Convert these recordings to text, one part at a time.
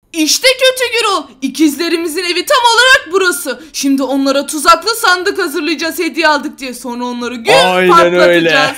İşte kötü Gürol. İkizlerimizin evi tam olarak burası. Şimdi onlara tuzaklı sandık hazırlayacağız hediye aldık diye. Sonra onları gün patlatacağız.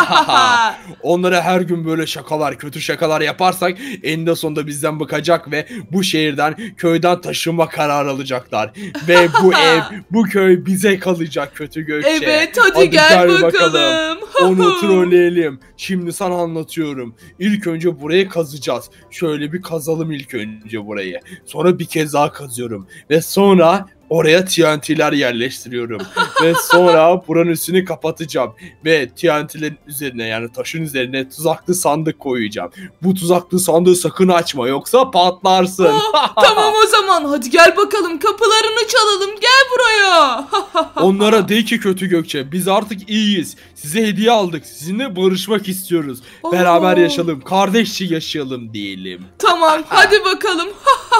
Onlara her gün böyle şakalar, kötü şakalar yaparsak eninde sonunda bizden bıkacak ve bu şehirden, köyden taşınma kararı alacaklar. Ve bu ev, bu köy bize kalacak kötü Gökçe. Evet hadi gel bakalım. Onu trolleyelim. Şimdi sana anlatıyorum. İlk önce burayı kazacağız. Şöyle bir kazalım ilk önce burayı. Sonra bir kez daha kazıyorum. Ve sonra oraya TNT'ler yerleştiriyorum. Ve sonra buranın üstünü kapatacağım. Ve TNT'lerin üzerine, yani taşın üzerine tuzaklı sandık koyacağım. Bu tuzaklı sandığı sakın açma, yoksa patlarsın. Tamam o zaman hadi gel bakalım, kapılarını çalalım, gel buraya. Onlara de ki kötü Gökçe, biz artık iyiyiz. Size hediye aldık. Sizinle barışmak istiyoruz. Beraber yaşayalım, kardeşçe yaşayalım diyelim. Tamam hadi bakalım.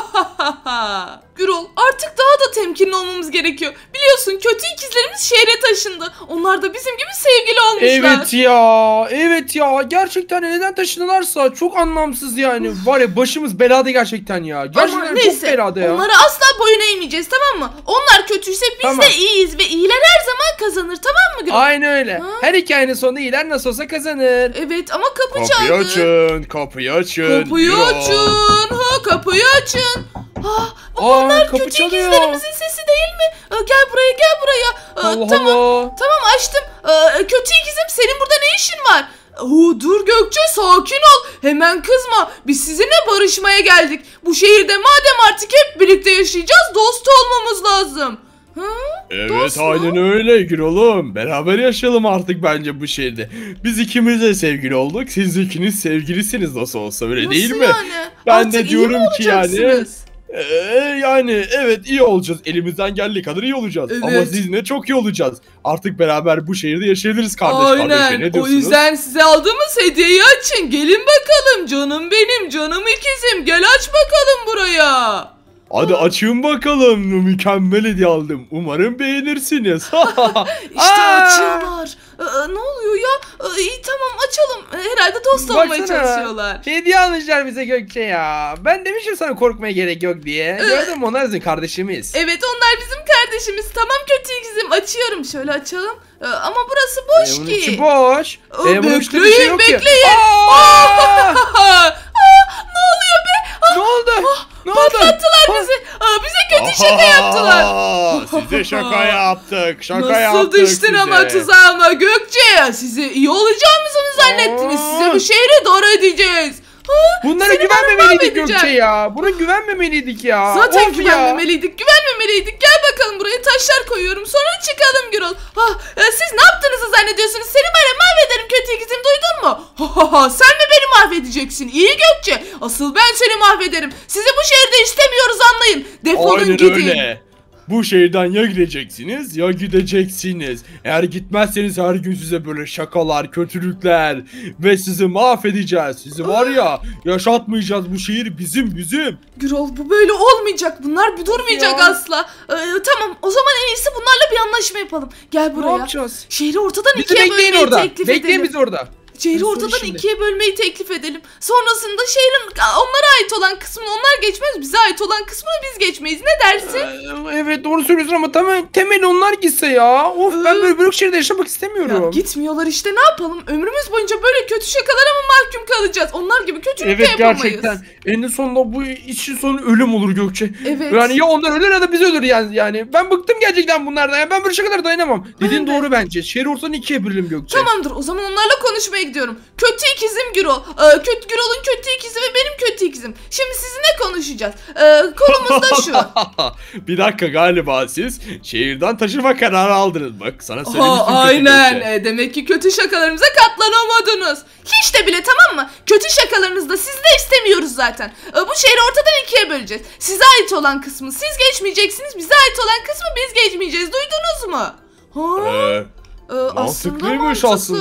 Gürol, artık daha da temkinli olmamız gerekiyor. Biliyorsun kötü ikizlerimiz şehre taşındı. Onlar da bizim gibi sevgili olmuşlar. Evet ya. Gerçekten neden taşınırlarsa çok anlamsız yani. Var ya, başımız belada gerçekten ya. Gerçekten ama neyse, çok belada ya. onlara asla boyun eğmeyeceğiz, tamam mı? Onlar kötüyse biz de iyiyiz ve iyiler her zaman kazanır, tamam mı Gürol? Aynen öyle. Her hikayenin sonunda iyiler nasıl olsa kazanır. Evet ama kapı çaldı. Kapıyı açın. Kapıyı açın. Kapıyı açın. Kapıyı açın. Bunlar kötü ikizlerimizin sesi değil mi? Gel buraya, gel buraya. Tamam açtım. Kötü ikizim, senin burada ne işin var? Dur Gökçe, sakin ol. Hemen kızma. Biz sizinle barışmaya geldik. Bu şehirde madem artık hep birlikte yaşayacağız, dost olmamız lazım. Evet aynen öyle Gürol'um. Beraber yaşayalım artık bence bu şehirde. Biz ikimiz de sevgili olduk. Siz ikiniz sevgilisiniz nasıl olsa, öyle nasıl değil mi? Yani? Ben artık de diyorum ki olacaksınız? Yani evet, iyi olacağız. Elimizden geldiği kadar iyi olacağız. Evet. Ama sizinle çok iyi olacağız. Artık beraber bu şehirde yaşayabiliriz kardeşe. Aynen. Ne diyorsunuz? O yüzden size aldığımız hediyeyi açın. Gelin bakalım canım benim, canım ikizim. Gel aç bakalım buraya. Hadi açın bakalım. Mükemmel hediye aldım. Umarım beğenirsiniz. İşte açıyorlar. Ne oluyor ya? İyi tamam açalım. Herhalde dost olmaya çalışıyorlar. Hediye almışlar bize Gökçe ya. Ben demişim sana korkmaya gerek yok diye. Gördün mü, onlar bizim kardeşimiz. Evet, onlar bizim kardeşimiz. Tamam kötü ikizim, açıyorum. Şöyle açalım. Ama burası boş ki. Bunun içi boş. Bekleyin bekleyin. Ne oluyor be? Ne oldu? Ne oldu? Patlattılar bizi. Bize kötü şaka yaptılar. Size şaka yaptık. Nasıl düştün ama tuzağıma Gökçe? Size iyi olacağımızı mı zannettiniz? Size bu şehri doğru edeceğiz. Bunlara güvenmemeliydik Gökçe ya. Buna güvenmemeliydik ya. Zaten güvenmemeliydik. Gel bakalım, buraya taşlar koyuyorum. Sonra çıkalım Gürol. Siz ne yaptığınızı zannediyorsunuz? Seni böyle mahvederim kötü ikizim, duydun mu? Sen mi beni mahvedeceksin? İyi Gökçe. Asıl ben seni mahvederim. Sizi bu şehirde istemiyoruz, anlayın. Defolun gidin. Öyle. Bu şehirden ya gideceksiniz ya gideceksiniz. Eğer gitmezseniz her gün size böyle şakalar, kötülükler ve sizi mahvedeceğiz. Sizi var ya, yaşatmayacağız, bu şehir bizim. Gürol, bu böyle olmayacak. Bunlar durmayacak asla. Tamam, o zaman en iyisi bunlarla bir anlaşma yapalım. Gel buraya. Ne yapacağız? Şehri ortadan ikiye bölmeyi teklif edelim. Bekleyin bizi orada. Şehri ortadan ikiye bölmeyi teklif edelim. Sonrasında şehrin onlara ait olan kısmını onlar geçmez, bize ait olan kısmını biz geçmeyiz. Ne dersin? Evet doğru söylüyorsun ama temel onlar gitse ya. Of, ben böyle büyük şehirde yaşamak istemiyorum. Ya, gitmiyorlar işte, ne yapalım? Ömrümüz boyunca böyle kötü şakalara mı mahkum kalacağız? Onlar gibi kötülük de yapamayız. Evet gerçekten. En sonunda bu işin sonu ölüm olur Gökçe. Evet. Yani ya onlar ölür ya da biz ölür yani. Ben bıktım gerçekten bunlardan. Yani ben böyle şakalara dayanamam. Dediğin doğru bence. Şehri ortadan ikiye bölelim Gökçe. Tamamdır, o zaman onlarla konuşmaya gidiyorum. Kötü ikizim Gürol. Gürol'un kötü ikizi ve benim kötü ikizim. Şimdi sizinle konuşacağız. Konumuz da şu. Bir dakika, galiba siz şehirden taşıma kararı aldınız. Bak sana söylemiştim. Aynen. Demek ki kötü şakalarımıza katlanamadınız. Hiç de bile, tamam mı? Kötü şakalarınızı da siz de istemiyoruz zaten. Bu şehri ortadan ikiye böleceğiz. Size ait olan kısmı siz geçmeyeceksiniz. Bize ait olan kısmı biz geçmeyeceğiz. Duydunuz mu? Mantıklıymış aslında.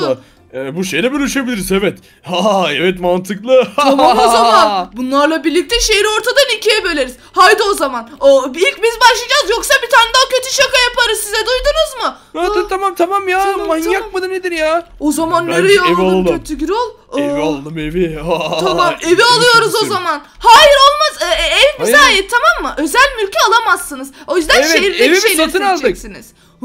Bu şehre bölüşebiliriz evet. Ha evet mantıklı. Tamam o zaman. Bunlarla birlikte şehri ortadan ikiye böleriz. Haydi o zaman. İlk biz başlayacağız yoksa bir tane daha kötü şaka yaparız size. Duydunuz mu? Tamam ya. Tamam, Manyak tamam. mıdır nedir ya? O zaman Bence nereye ev alalım alalım. kötü Gürol? Evi alalım evi. Tamam evi Evi alıyoruz o çok zaman. Hayır olmaz. Ev bize Hayır. ait tamam mı? Özel mülkü alamazsınız. O yüzden Evet, şehirdeki evi biz şeyleri satın aldık. seçeceksiniz.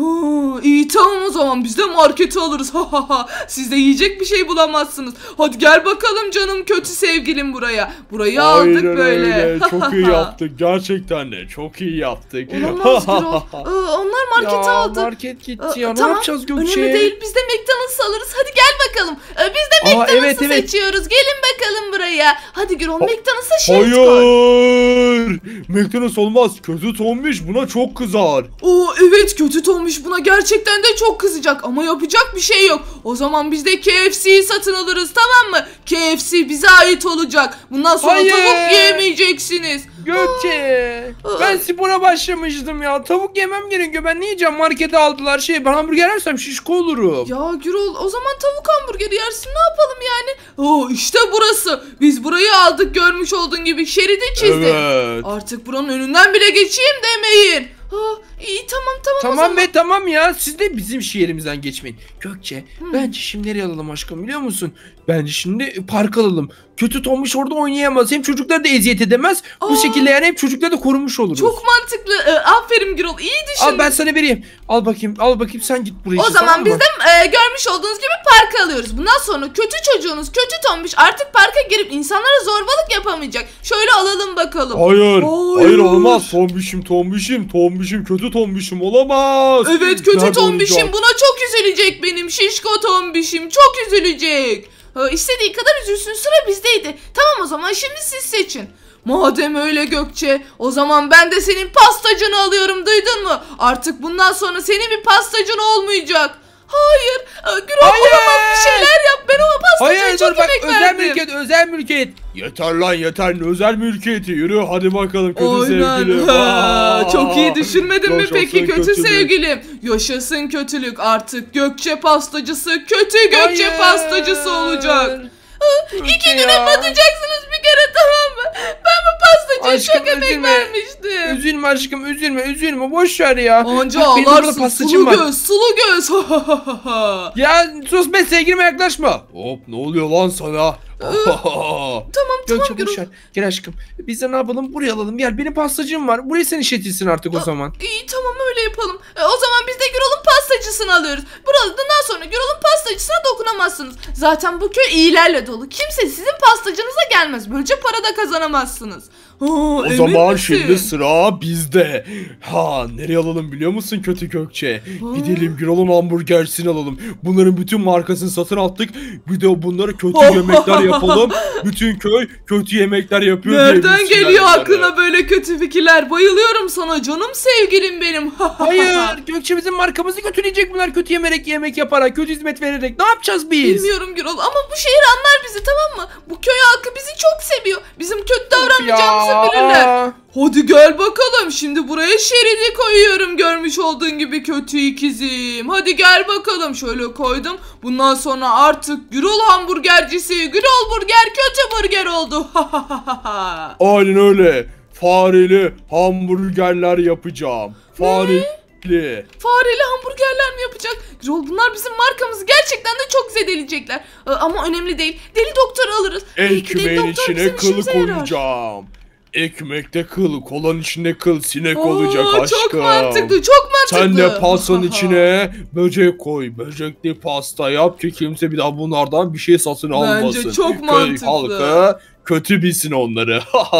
İyi tamam o zaman biz de marketi alırız. Siz de yiyecek bir şey bulamazsınız. Hadi gel bakalım canım kötü sevgilim buraya. Burayı aldık Aynen böyle. öyle. Çok iyi yaptık. Gerçekten de çok iyi yaptık. Olamaz Gürol. Onlar marketi aldı. Market gitti ya. Ne Tamam, yapacağız Gökçe? önemli değil. Biz de McDonald's alırız. Hadi gel bakalım. Biz de McDonald's'ı evet. seçiyoruz. Gelin bakalım buraya. Hadi Gürol McDonald's'a şerit koy. Hayır. McDonald's olmaz. Kötü tombiş buna çok kızar. Evet kötü Tombiş buna gerçekten de çok kızacak ama yapacak bir şey yok. O zaman biz de KFC'yi satın alırız tamam mı? KFC bize ait olacak. Bundan sonra tavuk yiyemeyeceksiniz. Gökçe. Ben spora başlamıştım ya. Tavuk yemem gerekiyor. Ben ne yiyeceğim? Markete aldılar ben hamburger yersem şişko olurum. Ya Gürol o zaman tavuk hamburgeri yersin ne yapalım yani? İşte burası. Biz burayı aldık görmüş olduğun gibi şeridi çizdik. Evet. Artık buranın önünden bile geçeyim demeyin. İyi tamam o zaman. Tamam ya siz de bizim şehrimizden geçmeyin. Gökçe bence şimdi nereye alalım aşkım biliyor musun? Bence şimdi park alalım. Kötü Tombiş orada oynayamaz. Hem çocuklar da eziyet edemez. Bu şekilde yani hem çocuklar da korunmuş oluruz. Çok mantıklı. Aferin Gürol iyi düşün. Al ben sana vereyim. Al bakayım sen git buraya. O zaman biz de görmüş olduğunuz gibi parka alıyoruz. Bundan sonra kötü çocuğunuz kötü Tombiş artık parka girip insanlara zorbalık yapamayacak. Şöyle alalım bakalım. Hayır olmaz. Tombişim kötü Tombişim olamaz. Evet kötü Nerede Tombişim olacak? buna çok üzülecek benim şişko Tombişim çok üzülecek. İstediği kadar üzülsün sıra bizdeydi. Tamam o zaman şimdi siz seçin. Madem öyle Gökçe o zaman ben de senin pastacını alıyorum duydun mu? Artık bundan sonra senin bir pastacın olmayacak. Hayır. Gürol olamaz bir şeyler yap. Ben o pastacıya çok emek verdim. Özel mülkiyet. Yeter lan yeter ne özel mülkiyeti yürü hadi bakalım kötü sevgilim. Çok iyi düşünmedin mi Yaşasın peki kötü kötülük. sevgilim? Yaşasın kötülük artık Gökçe pastacısı kötü Gökçe pastacısı olacak. İki güne batacaksınız bir kere tamam mı? Ben bu pastacıya çok emek vermiştim. Üzülme aşkım üzülme boş ver ya. Anca Bak, benim burada ağlarsın pastacım var. sulu göz. Ya sus be sevgilime yaklaşma. Hop ne oluyor lan sana? Tamam Gökçe Gürol. boş ver. Gel aşkım. Biz de ne yapalım? Buraya alalım. Gel benim pastacım var. Burayı sen işletilsin artık o zaman. İyi tamam öyle yapalım. O zaman biz de Gürol'un pastacısını alıyoruz. Buradan sonra Gürol'un pastacısına dokunamazsınız. Zaten bu köy iyilerle dolu. Kimse sizin pastacınıza gelmez. Böylece para da kazanamazsınız. O zaman şimdi sıra bizde. Nereye alalım biliyor musun kötü Gökçe? Gidelim Gürol'un hamburgersini alalım. Bunların bütün markasını satın aldık. Bir de bunlara kötü yemekler yapalım. Bütün köy kötü yemekler yapıyor. Nereden geliyor aklına böyle kötü fikirler? Bayılıyorum sana canım sevgilim benim. Hayır Gökçe bizim markamızı kötüleyecek bunlar kötü yemek yaparak kötü hizmet vererek. Ne yapacağız biz? Bilmiyorum Gürol ama bu şehir anlar bizi tamam mı? Bu köy halkı bizi çok seviyor. Bizim kötü davranmayacağımızı bilirler. Hadi gel bakalım şimdi buraya şeridi koyuyorum görmüş olduğun gibi kötü ikizim. Hadi gel bakalım şöyle koydum. Bundan sonra artık Gürol hamburgercisi Gürol burger kötü burger oldu. Aynen öyle. Fareli hamburgerler yapacağım. Fareli hamburgerler mi yapacak? Gürol bunlar bizim markamızı gerçekten de çok zedeleyecekler. Ama önemli değil. Deli doktoru alırız. Ekmeğin içine kıl koyacağım. Ekmekte kıl, kolanın içinde kıl, sinek olacak aşkım. Çok mantıklı. Sen de pastanın içine böcek koy. Böcekli pasta yap ki kimse bir daha bunlardan bir şey satın almasın. Bence çok mantıklı. Halkı kötü bilsin onları.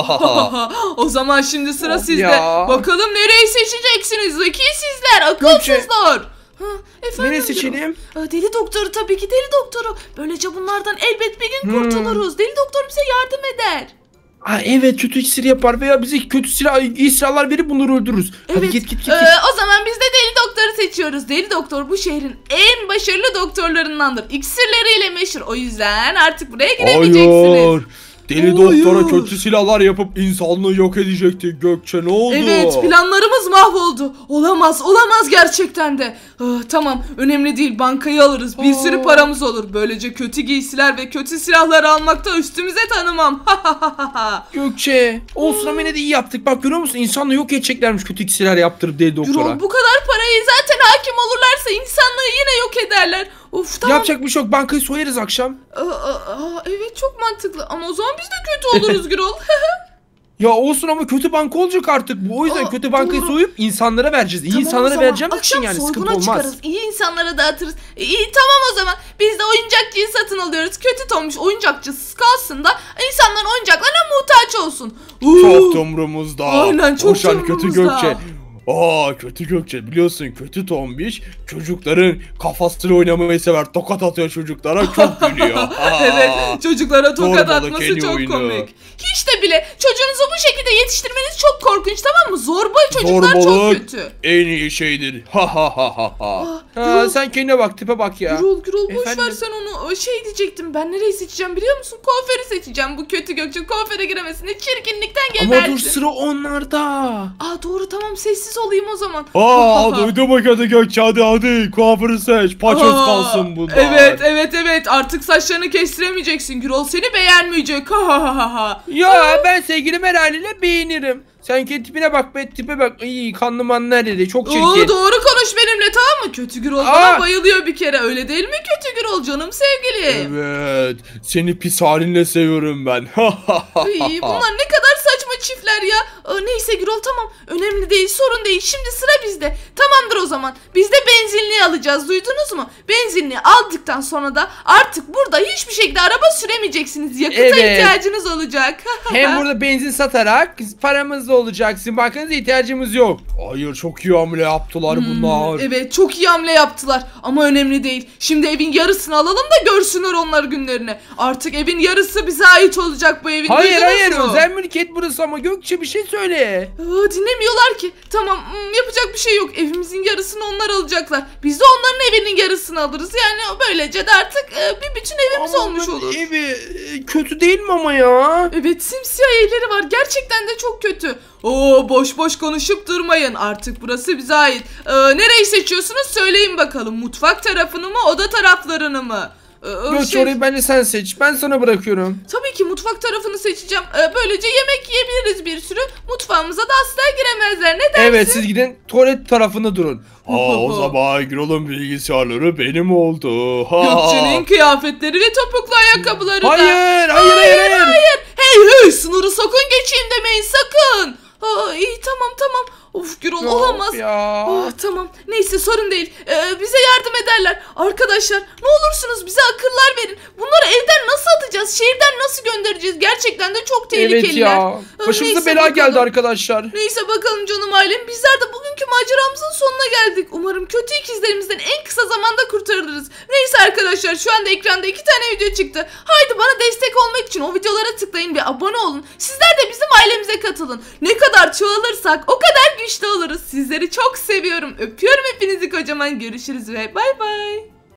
O zaman şimdi sıra sizde. Ya. Bakalım nereyi seçeceksiniz? Zeki sizler, akılsızlar. Efendim Nereye seçelim? Deli doktoru tabii ki deli doktoru. Böylece bunlardan elbet bir gün kurtuluruz. Deli doktor bize yardım eder. Evet kötü iksir yapar veya bize kötü silahlar verip bunları öldürürüz. Evet. Hadi git. O zaman biz de deli doktoru seçiyoruz. Deli doktor bu şehrin en başarılı doktorlarındandır. İksirleriyle meşhur. O yüzden artık buraya giremeyeceksiniz. Hayır. Deli doktora kötü silahlar yapıp insanlığı yok edecekti. Gökçe, ne oldu? Evet, planlarımız mahvoldu. Olamaz gerçekten de. Tamam, önemli değil, bankayı alırız. Bir sürü paramız olur. Böylece kötü giysiler ve kötü silahları almakta üstümüze tanımam. Gökçe, olsun ama yine de iyi yaptık. Bak, görüyor musun? İnsanlığı yok edeceklermiş kötü iksirler yaptırıp deli doktora. Gürol, bu kadar parayı zaten hakim olurlarsa insanlığı yine yok ederler. Of, tamam. Yapacak bir şey yok. Bankayı soyarız akşam. Evet, çok mantıklı. Ama o zaman biz de kötü oluruz Gürol. Ya olsun ama kötü banka olacak artık bu. O yüzden kötü bankayı soyup insanlara vereceğiz. İyi Tamam, insanlara vereceğim için yani sıkıntı olmaz. Çıkarız. İyi insanlara dağıtırız. İyi, tamam o zaman. Biz de oyuncakçıyı satın alıyoruz. Kötü Tombiş oyuncakçısız kalsın da insanların oyuncaklarına muhtaç olsun. Çok umrumuzda. Aynen, çok umrumuzda. Kötü Gökçe. Kötü Gökçe, biliyorsun kötü Tombiş çocukların kafasıyla oynamayı sever. Tokat atıyor çocuklara, çok gülüyor. Evet, çocuklara tokat Zorbalık atması çok oyunu. komik. Hiç de bile çocuğunuzu bu şekilde yetiştirmeniz çok korkunç, tamam mı? Zorba çocuklar çok kötü. En iyi şeydir. Sen kendine bak, tipe bak ya. Gürol boş ver sen onu. Şey diyecektim, ben nereyi seçeceğim biliyor musun? Kuaförü seçeceğim. Bu kötü Gökçe kuaföre giremesine çirkinlikten geberdi. Ama dur, sıra onlarda. Doğru, tamam, sessiz olayım o zaman. Duydum bak, hadi Gökçe, hadi kuaförü seç. Paçoz kalsın bunlar. Evet, artık saçlarını kestiremeyeceksin Gürol, seni beğenmeyecek. Ya ben sevgilim herhalde beğenirim. Sen kendi tipine bak be, tipe bak. İyi, kanlı manlar dedi, çok çirkin. Doğru konuş benimle, tamam mı? Kötü Gürol bana bayılıyor bir kere, öyle değil mi kötü Gürol, canım sevgilim? Evet, seni pis halinle seviyorum ben. Bunlar ne kadar saçma çiftler ya. Neyse Gürol, tamam, önemli değil, sorun değil, şimdi sıra bizde. Tamamdır o zaman, biz de benzinliği alacağız, duydunuz mu? Benzinliği aldıktan sonra da artık burada hiçbir şekilde araba süremeyeceksiniz, yakıta ihtiyacınız olacak. Hem burada benzin satarak paramız da olacak, sizin bankanıza ihtiyacımız yok. Hayır, çok iyi hamle yaptılar bunlar. Evet, çok iyi hamle yaptılar ama önemli değil. Şimdi evin yarısını alalım da görsünler onlar günlerini. Artık evin yarısı bize ait olacak, bu evin. Hayır, özel mülkiyet burası ama Gökçe, bir şey söyle. Dinlemiyorlar ki. Tamam, yapacak bir şey yok. Evimizin yarısını onlar alacaklar. Biz de onların evinin yarısını alırız. Yani böylece de artık bir bütün evimiz olmuş olur. Evi kötü değil mi ama ya? Evet, simsiyah evleri var. Gerçekten de çok kötü. Boş konuşup durmayın. Artık burası bize ait. Nereyi seçiyorsunuz söyleyin bakalım. Mutfak tarafını mı, oda taraflarını mı? Gökçe, orayı bence sen seç. Ben sana bırakıyorum. Tabii ki mutfak tarafını seçeceğim. Böylece yemek yiyebiliriz bir sürü. Mutfağımıza da asla giremezler. Ne dersin? Evet, siz gidin tuvalet tarafında durun. O zaman Gürol'un bilgisayarları benim oldu. Gökçe'nin kıyafetleri ve topuklu ayakkabıları da. Hayır. Hey, sınırı sakın geçeyim demeyin, sakın. İyi, tamam. Of Gürol, olamaz. Tamam, neyse, sorun değil. Bize yardım ederler. Arkadaşlar, ne olursunuz bize akıllar verin. Bunları evden nasıl atacağız? Şehirden nasıl göndereceğiz? Gerçekten de çok tehlikeliler. Evet ya. Başımıza bela geldi arkadaşlar. Neyse bakalım canım ailem. Bizler de bugünkü maceramızın sonuna geldik. Umarım kötü ikizlerimizden en kısa zamanda kurtarırız. Neyse arkadaşlar, şu anda ekranda 2 tane video çıktı. Haydi bana destek olmak için o videolara tıklayın ve abone olun. Sizler de bizim ailemize katılın. Ne kadar çoğalırsak o kadar güçlü oluruz. Sizleri çok seviyorum. Öpüyorum hepinizi kocaman. Görüşürüz ve bay bay.